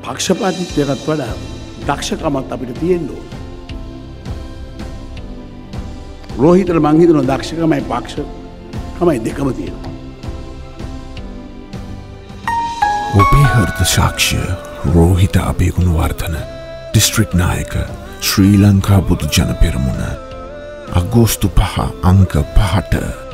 පක්ෂපාතිත්වයටත් වඩා දක්ෂකමක් අපිට තියෙන්න ඕන. රෝහිතට මං හිතනවා දක්ෂකමයි පක්ෂකමයි දෙකම තියෙනවා. ඔබේ හෘද සාක්ෂ්‍ය රෝහිත අබේගුණවර්ධන දිස්ත්‍රික් නායක ශ්‍රී ලංකා බොදු ජන පෙරමුණ අගෝස්තු 5 අංක 5ට